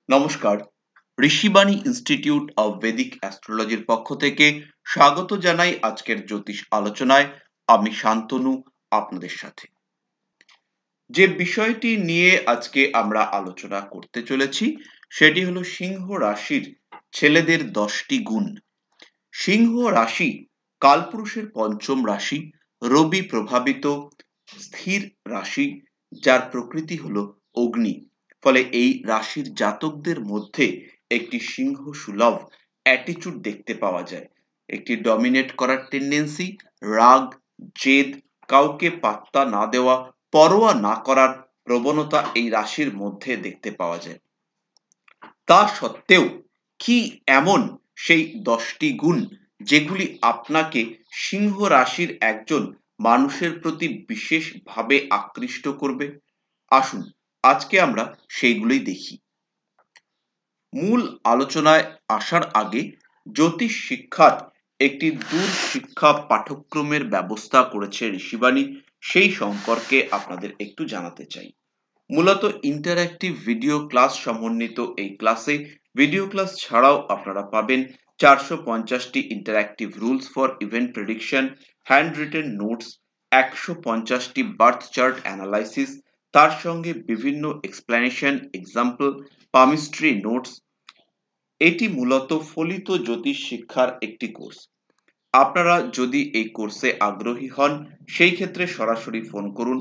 নমস্কার, Rishibani institute of Vedic অ্যাস্ট্রোলজির পক্ষ থেকে স্বাগত জানাই আজকের জ্যোতিষ আলোচনায়। আমি শান্তনু আপনাদের সাথে। যে বিষয়টি নিয়ে আজকে আমরা আলোচনা করতে চলেছি সেটি হলো সিংহ রাশির ছেলেদের 10টি গুণ। সিংহ রাশি কালপুরুষের পঞ্চম রাশি, রবি প্রভাবিত স্থির রাশি, যার প্রকৃতি হলো অগ্নি। ফলে এই রাশির জাতকদের মধ্যে একটি সিংহ সুলভ অ্যাটিটিউড দেখতে পাওয়া যায়। একটি ডমিনেট করার টেন্ডেন্সি, রাগ, জেদ, কাউকে পাত্তা না দেওয়া, পরোয়া না করার প্রবণতা এই রাশির মধ্যে দেখতে পাওয়া যায়। তা সত্ত্বেও কি এমন সেই 10টি গুণ যেগুলি আপনাকে সিংহ রাশির একজন মানুষের প্রতি বিশেষভাবে আকৃষ্ট করবে? আসুন আজকে আমরা সেইগুলোই দেখি। মূল আলোচনায় আসার আগে জ্যোতিষ শিক্ষার একটি দূর শিক্ষা পাঠ্যক্রমের ব্যবস্থা করেছে ঋষিবাণী, সেই সম্পর্কে আপনাদের একটু জানাতে চাই। মূলত ইন্টারঅ্যাক্টিভ ভিডিও ক্লাস সমন্বিত এই ক্লাসে ভিডিও ক্লাস ছাড়াও আপনারা পাবেন 450টি interactive rules for event prediction, handwritten notes, 150টি বার্থ চার্ট অ্যানালাইসিস, তার সঙ্গে বিভিন্ন এক্সপ্লেনেশন, এক্সাম্পল, পামিস্ট্রি নোটস। এটি মূলত ফলিত জ্যোতিষ শিক্ষার একটি কোর্স। আপনারা যদি এই কোর্সে আগ্রহী হন সেই ক্ষেত্রে সরাসরি ফোন করুন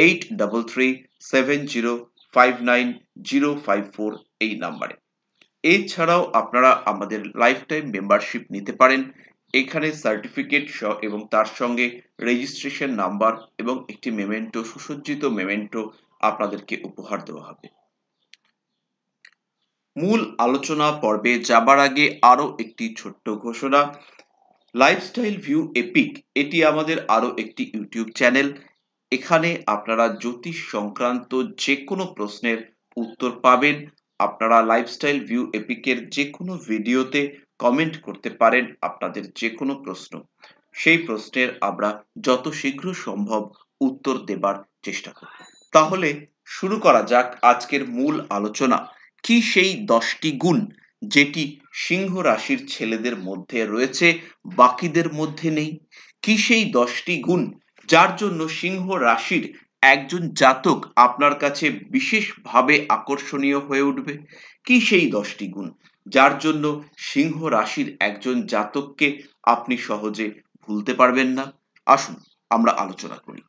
8337059054 এই নাম্বারে। এছাড়াও আপনারা আমাদের লাইফ টাইম মেম্বারশিপ নিতে পারেন। এখানে সার্টিফিকেট এবং তার সঙ্গে রেজিস্ট্রেশন নাম্বার এবং একটি মেমেন্টো, সুসজ্জিত মেমেন্টো আপনাদেরকে উপহার দেওয়া হবে। মূল আলোচনা পর্বে যাবার আগে আরো একটি ছোট্ট ঘোষণা। লাইফস্টাইল ভিউ এপিক এটি আমাদের আরো একটি ইউটিউব চ্যানেল। এখানে আপনারা জ্যোতিষ সংক্রান্ত যে কোনো প্রশ্নের উত্তর পাবেন। আপনারা লাইফস্টাইল ভিউ এপিকের যে কোনো ভিডিওতে কমেন্ট করতে পারেন আপনাদের যে কোনো প্রশ্ন। সেই প্রশ্নের আমরা যত শীঘ্র সম্ভব উত্তর দেবার চেষ্টা করব। তাহলে শুরু করা যাক আজকের মূল আলোচনা। কি সেই 10টি গুণ যেটি সিংহ রাশির ছেলেদের মধ্যে রয়েছে, বাকিদের মধ্যে নেই? কি সেই 10টি গুণ যার জন্য সিংহ রাশির একজন জাতক আপনার কাছে বিশেষভাবে আকর্ষণীয় হয়ে উঠবে? কি সেই 10টি গুণ যার জন্য সিংহ রাশির একজন জাতককে আপনি সহজে ভুলতে পারবেন না? আসুন আমরা আলোচনা করি।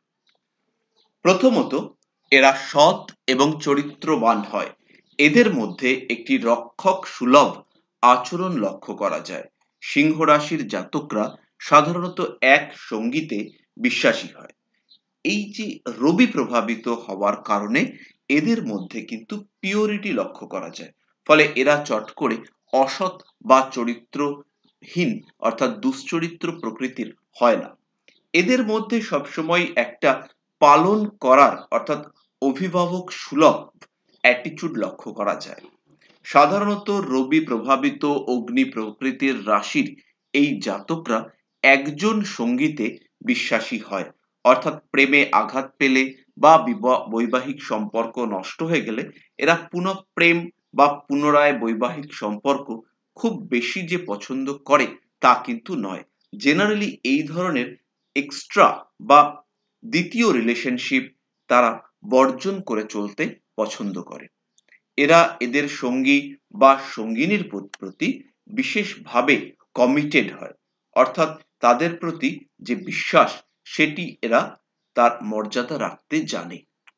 প্রথমত, এরা সৎ এবং চরিত্রবান হয়। এদের মধ্যে একটি রক্ষক সুলভ আচরণ লক্ষ্য করা যায়। সিংহ রাশির জাতকরা সাধারণত এক সঙ্গীতে বিশ্বাসী হয়। এই যে রবি প্রভাবিত হওয়ার কারণে এদের মধ্যে কিন্তু পিওরিটি লক্ষ্য করা যায়। ফলে এরা চট করে অসৎ বা চরিত্রহীন অর্থাৎ দুশ্চরিত্র প্রকৃতির হয় না। এদের মধ্যে সবসময় একটা পালন করার অর্থাৎ অভিভাবক সুলভ অ্যাটিটিউড লক্ষ্য করা যায়। সাধারণত রবি প্রভাবিত অগ্নি প্রকৃতির রাশির এই জাতকরা একজন সঙ্গীতে বিশ্বাসী হয়, অর্থাৎ প্রেমে আঘাত পেলে বা বৈবাহিক সম্পর্ক নষ্ট হয়ে গেলে এরা পুনঃপ্রেম বা পুনরায় বৈবাহিক সম্পর্ক খুব বেশি যে পছন্দ করে তা কিন্তু নয়। জেনারেলি এই ধরনের এক্সট্রা বা দ্বিতীয় রিলেশনশিপ তারা বর্জন করে চলতে পছন্দ করে। এরা এদের সঙ্গী বা সঙ্গিনীর প্রতি বিশেষভাবে কমিটেড হয়, অর্থাৎ তাদের প্রতি যে বিশ্বাস সেটি এরা তার মর্যাদা রাখতে জানে।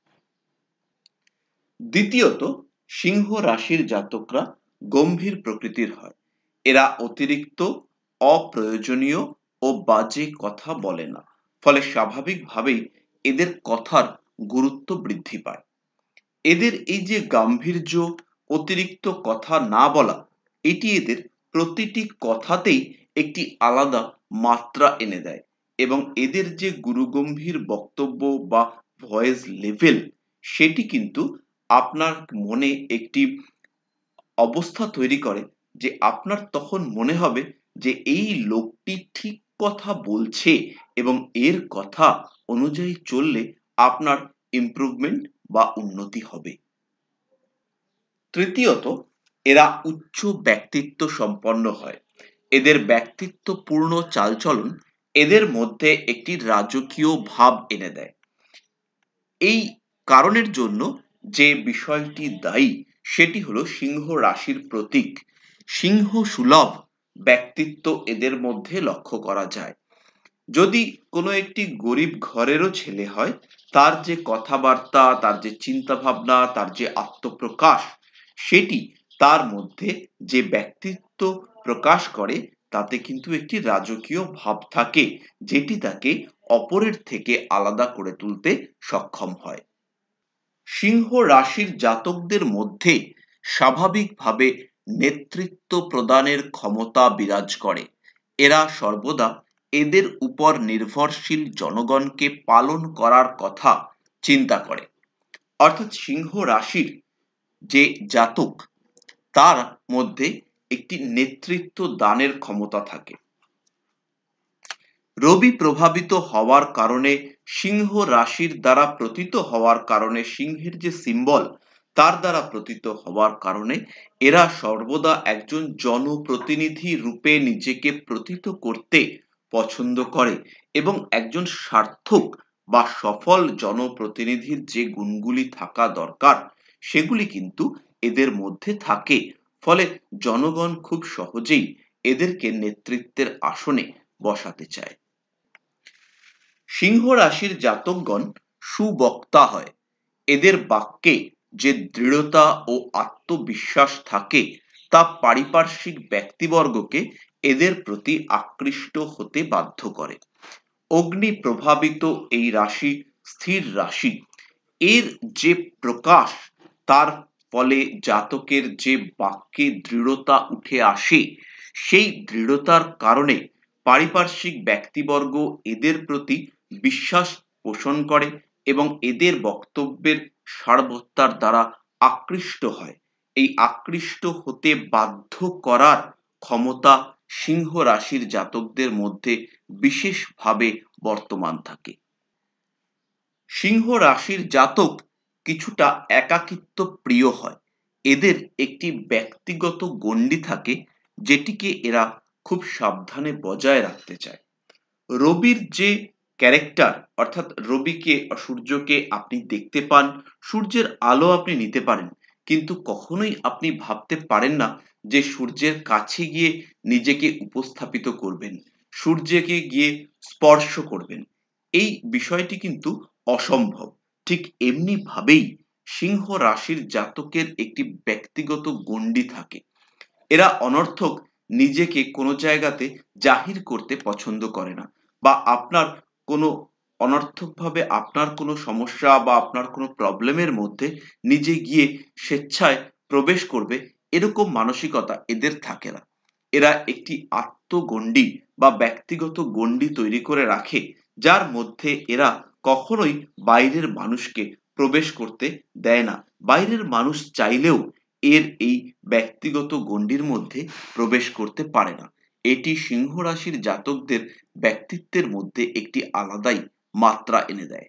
দ্বিতীয়ত, সিংহ রাশির জাতকরা গম্ভীর প্রকৃতির হয়। এরা অতিরিক্ত, অপ্রয়োজনীয় ও বাজে কথা বলে না। ফলে স্বাভাবিকভাবেই এদের কথার গুরুত্ব বৃদ্ধি পায়। এদের এই যে গাম্ভীর্য, অতিরিক্ত কথা না বলা, এটি এদের প্রতিটি কথাতেই একটি আলাদা মাত্রা এনে দেয় এবং এদের যে গুরুগম্ভীর বক্তব্য বা ভয়েস লেভেল সেটি কিন্তু আপনার মনে একটি অবস্থা তৈরি করে যে আপনার তখন মনে হবে যে এই লোকটি ঠিক কথা বলছে এবং এর কথা অনুযায়ী চললে আপনার ইমপ্রুভমেন্ট বা উন্নতি হবে। তৃতীয়ত, এরা উচ্চ ব্যক্তিত্ব সম্পন্ন হয়। এদের ব্যক্তিত্বপূর্ণ চালচলন এদের মধ্যে একটি রাজকীয় ভাব এনে দেয়। এই কারণের জন্য যে বিষয়টি দায়ী সেটি হলো সিংহ রাশির প্রতীক। সিংহ সুলভ ব্যক্তিত্ব এদের মধ্যে লক্ষ্য করা যায়। যদি কোনো একটি গরিব ঘরেরও ছেলে হয়, তার যে কথাবার্তা, তার যে চিন্তা ভাবনা, তার যে আত্মপ্রকাশ, সেটি তার মধ্যে যে ব্যক্তিত্ব প্রকাশ করে তাতে কিন্তু একটি রাজকীয় ভাব থাকে, যেটি তাকে অপরের থেকে আলাদা করে তুলতে সক্ষম হয়। সিংহ রাশির জাতকদের মধ্যে স্বাভাবিকভাবে নেতৃত্ব প্রদানের ক্ষমতা বিরাজ করে। এরা সর্বদা এদের উপর নির্ভরশীল জনগণকে পালন করার কথা চিন্তা করে। অর্থাৎ সিংহ রাশির যে জাতক, তার মধ্যে একটি নেতৃত্ব দানের ক্ষমতা থাকে। রবি প্রভাবিত হওয়ার কারণে, সিংহ রাশির দ্বারা প্রতীত হওয়ার কারণে, সিংহের যে সিম্বল তার দ্বারা প্রতীত হওয়ার কারণে এরা সর্বদা একজন জনপ্রতিনিধি রূপে নিজেকে প্রতীত করতে পছন্দ করে এবং একজন সার্থক বা সফল জনপ্রতিনিধির যে গুণগুলি থাকা দরকার সেগুলি কিন্তু এদের মধ্যে থাকে। ফলে জনগণ খুব সহজেই এদেরকে নেতৃত্বের আসনে বসাতে চায়। সিংহ রাশির জাতকগণ সুবক্তা হয়। এদের বাক্যে যে দৃঢ়তা ও আত্মবিশ্বাস থাকে তা পারিপার্শ্বিক ব্যক্তিবর্গকে এদের প্রতি আকৃষ্ট হতে বাধ্য করে। অগ্নি প্রভাবিত এই রাশি স্থির রাশি। এর যে প্রকাশ, তার ফলে জাতকের যে বাক্যে দৃঢ়তা উঠে আসে, সেই দৃঢ়তার কারণে পারিপার্শ্বিক ব্যক্তিবর্গ এদের প্রতি বিশ্বাস পোষণ করে এবং এদের বক্তব্যের সারবত্তার দ্বারা আকৃষ্ট হয়। এই আকৃষ্ট হতে বাধ্য করার ক্ষমতা সিংহ রাশির জাতকদের মধ্যে বিশেষভাবে বর্তমান থাকে। সিংহ রাশির জাতক কিছুটা একাকিত্ব প্রিয় হয়। এদের একটি ব্যক্তিগত গণ্ডি থাকে, যেটিকে এরা খুব সাবধানে বজায় রাখতে চায়। রবির যে ক্যারেক্টার, অর্থাৎ রবিকে, সূর্যকে আপনি দেখতে পান, সূর্যের আলো আপনি নিতে পারেন, কিন্তু কখনোই আপনি ভাবতে পারেন না যে সূর্যের কাছে গিয়ে নিজেকে উপস্থাপিত করবেন, সূর্যকে গিয়ে স্পর্শ করবেন। এই বিষয়টি কিন্তু অসম্ভব। ঠিক এমনি ভাবেই সিংহ রাশির জাতকের একটি ব্যক্তিগত গণ্ডি থাকে। এরা অনর্থক নিজেকে কোনো জায়গাতে জাহির করতে পছন্দ করে না, বা আপনার কোনো অনর্থকভাবে আপনার কোনো সমস্যা বা আপনার কোনো প্রবলেমের মধ্যে নিজে গিয়ে স্বেচ্ছায় প্রবেশ করবে, এরকম মানসিকতা এদের থাকে না। এরা একটি আত্মগণ্ডি বা ব্যক্তিগত গণ্ডি তৈরি করে রাখে, যার মধ্যে এরা কখনোই বাইরের মানুষকে প্রবেশ করতে দেয় না। বাইরের মানুষ চাইলেও এর এই ব্যক্তিগত গণ্ডির মধ্যে প্রবেশ করতে পারে না। এটি সিংহ রাশির জাতকদের ব্যক্তিত্বের মধ্যে একটি আলাদাই মাত্রা এনে দেয়।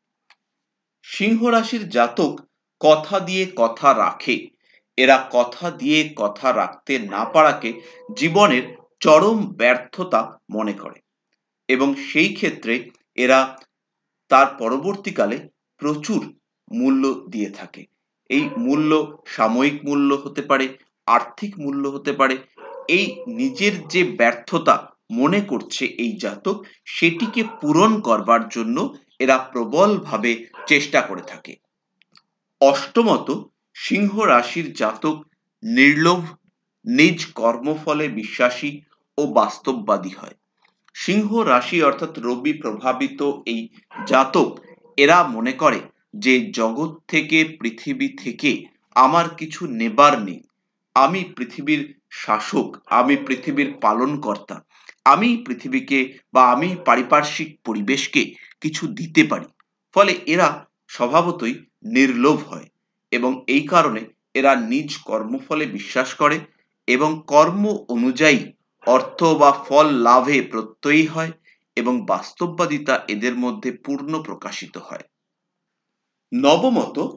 সিংহ রাশির জাতক কথা দিয়ে কথা রাখে। এরা কথা দিয়ে কথা রাখতে না পারাকে জীবনের চরম ব্যর্থতা মনে করে এবং সেই ক্ষেত্রে এরা তার পরবর্তীকালে প্রচুর মূল্য দিয়ে থাকে। এই মূল্য সাময়িক মূল্য হতে পারে, আর্থিক মূল্য হতে পারে। এই নিজের যে ব্যর্থতা মনে করছে এই জাতক, সেটিকে পূরণ করবার জন্য এরা প্রবলভাবে চেষ্টা করে থাকে। অষ্টমত, সিংহ রাশির জাতক নির্লোভ, নিজ কর্মফলে বিশ্বাসী ও বাস্তববাদী হয়। সিংহ রাশি অর্থাৎ রবি প্রভাবিত এই জাতক এরা মনে করে যে জগৎ থেকে, পৃথিবী থেকে আমার কিছু নেবার নেই। আমি পৃথিবীর শাসক, আমি পৃথিবীর পালনকর্তা, আমি পৃথিবীকে বা আমি পারিপার্শ্বিক পরিবেশকে কিছু দিতে পারি। ফলে এরা স্বভাবতই নির্লোভ হয় এবং এই কারণে এরা নিজ কর্মফলে বিশ্বাস করে এবং কর্ম অনুযায়ী অর্থ বা ফল লাভে প্রত্যয়ী হয় এবং বাস্তববাদিতা এদের মধ্যে পূর্ণ প্রকাশিত হয়। নবমত,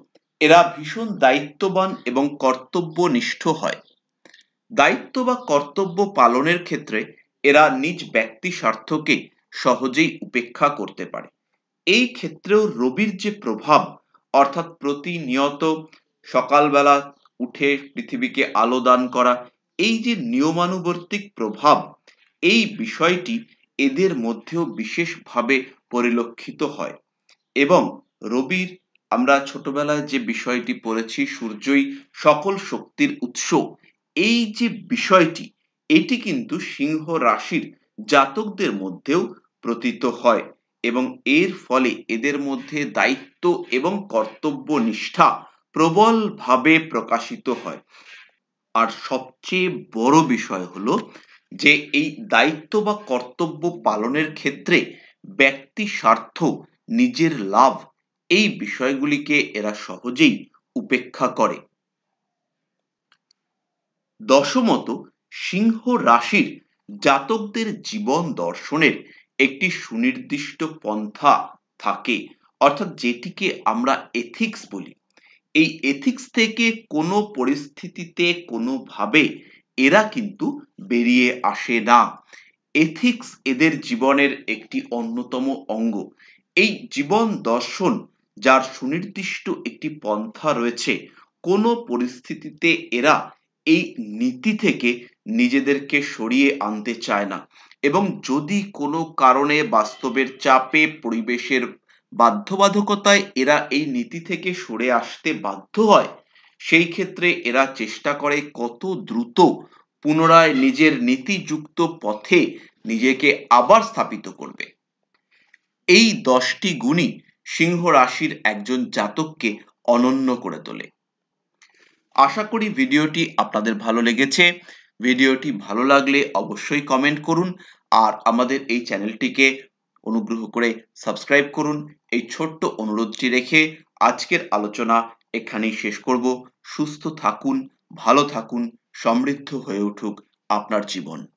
এরা ভীষণ দায়িত্ববান এবং কর্তব্যনিষ্ঠ হয়। দায়িত্ব বা কর্তব্য পালনের ক্ষেত্রে এরা নিজ ব্যক্তি স্বার্থকে সহজেই উপেক্ষা করতে পারে। এই ক্ষেত্রেও রবির যে প্রভাব, অর্থাৎ প্রতিনিয়ত সকালবেলা উঠে পৃথিবীকে আলো দান করা, এই যে নিয়মানুবর্তিক প্রভাব, এই বিষয়টি এদের মধ্যেও বিশেষভাবে পরিলক্ষিত হয়। এবং রবির, আমরা ছোটবেলায় যে বিষয়টি পড়েছি, সূর্যই সকল শক্তির উৎস, এই যে বিষয়টি, এটি কিন্তু সিংহ রাশির জাতকদের মধ্যেও প্রতীত হয় এবং এর ফলে এদের মধ্যে দায়িত্ব এবং কর্তব্য নিষ্ঠা প্রবলভাবে প্রকাশিত হয়। আর সবচেয়ে বড় বিষয় হলো যে এই দায়িত্ব বা কর্তব্য পালনের ক্ষেত্রে ব্যক্তি স্বার্থ, নিজের লাভ, এই বিষয়গুলিকে এরা সহজেই উপেক্ষা করে। দশমত, সিংহ রাশির জাতকদের জীবন দর্শনের একটি সুনির্দিষ্ট পন্থা থাকে, অর্থাৎ যেটিকে আমরা এথিক্স বলি। এই এথিক্স থেকে কোনো পরিস্থিতিতে কোনোভাবে এরা কিন্তু বেরিয়ে আসে না। এথিক্স এদের জীবনের একটি অন্যতম অঙ্গ। এই জীবন দর্শন, যার সুনির্দিষ্ট একটি পন্থা রয়েছে, কোনো পরিস্থিতিতে এরা এই নীতি থেকে নিজেদেরকে সরিয়ে আনতে চায় না। এবং যদি কোনো কারণে বাস্তবের চাপে, পরিবেশের বাধ্যবাধকতায় এরা এই নীতি থেকে সরে আসতে বাধ্য হয়, সেই ক্ষেত্রে এরা চেষ্টা করে কত দ্রুত পুনরায় নিজের নীতিযুক্ত পথে নিজেকে আবার স্থাপিত করবে। এই 10টি গুণই সিংহ রাশির একজন জাতককে অনন্য করে তোলে। আশা করি ভিডিওটি আপনাদের ভালো লেগেছে। ভিডিওটি ভালো লাগলে অবশ্যই কমেন্ট করুন আর আমাদের এই চ্যানেলটিকে অনুগ্রহ করে সাবস্ক্রাইব করুন। এই ছোট্ট অনুরোধটি রেখে আজকের আলোচনা এখানেই শেষ করব। সুস্থ থাকুন, ভালো থাকুন, সমৃদ্ধ হয়ে উঠুক আপনার জীবন।